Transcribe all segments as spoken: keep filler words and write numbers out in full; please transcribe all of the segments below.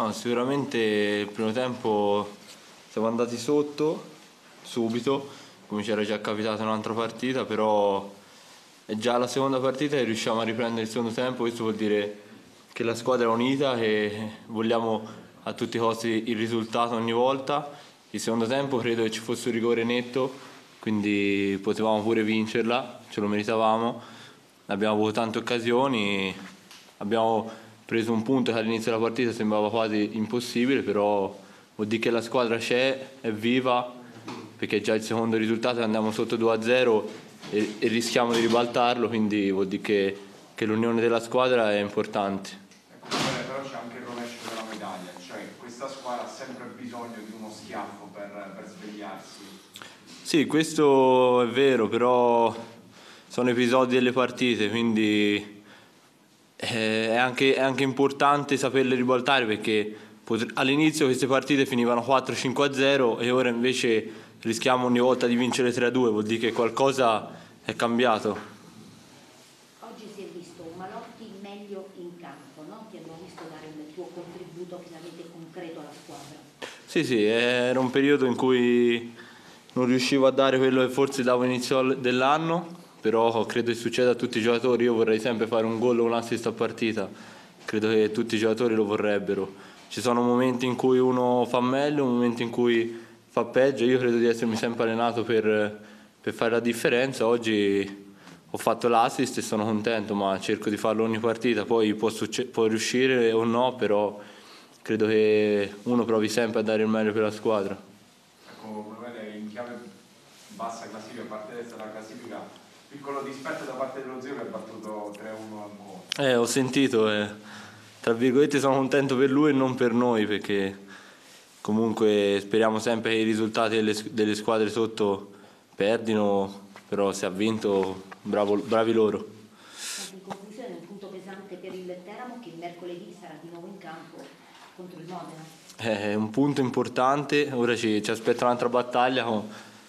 No, sicuramente il primo tempo siamo andati sotto subito, come ci era già capitato in un'altra partita, però è già la seconda partita e riusciamo a riprendere il secondo tempo. Questo vuol dire che la squadra è unita e vogliamo a tutti i costi il risultato ogni volta. Il secondo tempo credo che ci fosse un rigore netto, quindi potevamo pure vincerla, ce lo meritavamo. Abbiamo avuto tante occasioni, abbiamo preso un punto che all'inizio della partita sembrava quasi impossibile, però vuol dire che la squadra c'è, è viva, perché già il secondo risultato è andiamo sotto due a zero e, e rischiamo di ribaltarlo, quindi vuol dire che, che l'unione della squadra è importante. Ecco, però c'è anche il rovescio della medaglia, cioè questa squadra ha sempre bisogno di uno schiaffo per, per svegliarsi. Sì, questo è vero, però sono episodi delle partite, quindi è anche, è anche importante saperle ribaltare, perché all'inizio queste partite finivano quattro cinque a zero e ora invece rischiamo ogni volta di vincere tre a due, vuol dire che qualcosa è cambiato. Oggi si è visto un Malotti meglio in campo, no? Ti hanno visto dare il tuo contributo finalmente concreto alla squadra. Sì, sì, era un periodo in cui non riuscivo a dare quello che forse davo all'inizio dell'anno, però credo che succeda a tutti i giocatori. Io vorrei sempre fare un gol o un assist a partita, credo che tutti i giocatori lo vorrebbero. Ci sono momenti in cui uno fa meglio, momenti in cui fa peggio. Io credo di essermi sempre allenato per, per fare la differenza. Oggi ho fatto l'assist e sono contento, ma cerco di farlo ogni partita. Poi può, succe- può riuscire o no, però credo che uno provi sempre a dare il meglio per la squadra. Ecco, in chiave bassa classifica, parte destra della classifica, piccolo dispetto da parte dello zio che ha battuto tre a uno ancora. Eh, ho sentito, eh, tra virgolette sono contento per lui e non per noi, perché comunque speriamo sempre che i risultati delle, delle squadre sotto perdino, però se ha vinto bravo, bravi loro. In conclusione, un punto pesante per il Teramo che mercoledì sarà di nuovo in campo contro il Modena. È un punto importante, ora ci, ci aspetta un'altra battaglia con,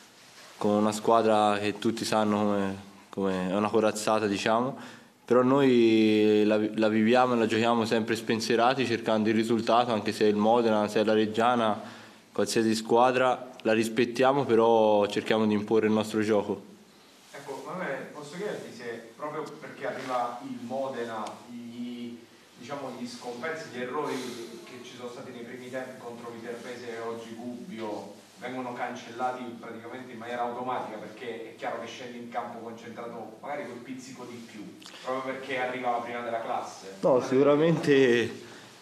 con una squadra che tutti sanno come, come è una corazzata, diciamo, però noi la, la viviamo e la giochiamo sempre spensierati, cercando il risultato, anche se è il Modena, se è la Reggiana, qualsiasi squadra la rispettiamo, però cerchiamo di imporre il nostro gioco. Ecco, vabbè, posso chiederti se proprio perché arriva il Modena, gli, diciamo, gli scompensi, gli errori che ci sono stati nei primi tempi contro Viterpese e oggi Gubbio vengono cancellati praticamente in maniera automatica, perché è chiaro che scendi in campo concentrato magari quel pizzico di più, proprio perché arriva la prima della classe? No, sicuramente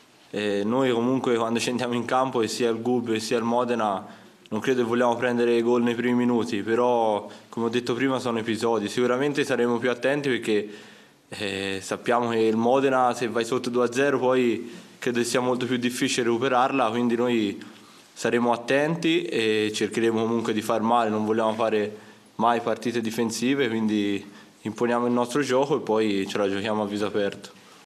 eh, noi comunque quando scendiamo in campo, e sia il Gubbio che sia il Modena, non credo che vogliamo prendere gol nei primi minuti, però come ho detto prima sono episodi. Sicuramente saremo più attenti, perché eh, sappiamo che il Modena, se vai sotto due a zero, poi credo che sia molto più difficile recuperarla, quindi noi saremo attenti e cercheremo comunque di far male, non vogliamo fare mai partite difensive, quindi imponiamo il nostro gioco e poi ce la giochiamo a viso aperto.